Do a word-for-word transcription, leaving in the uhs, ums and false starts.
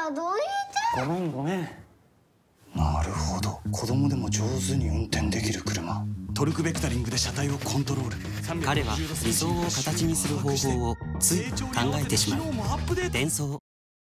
はどういて。 ごめんごめん。なるほど、子供でも上手に運転できる車。トルクベクタリングで車体をコントロール。 彼は理想を形にする方法をつい考えてしまう。伝送